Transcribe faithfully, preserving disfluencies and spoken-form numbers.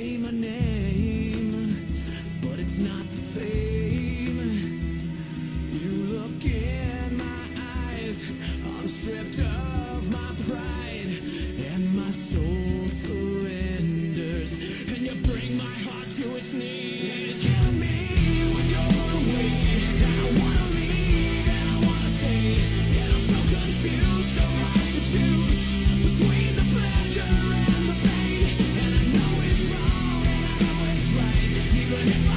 say my name, but it's not the same. You look in my eyes, I'm stripped of my pride, and my soul surrenders, and you bring my heart to its knees. Kill me with your way. I don't wanna leave and I wanna stay, and I'm so confused, so hard to choose between the pleasure and the pain. And I know it's wrong and I know it's right, even if I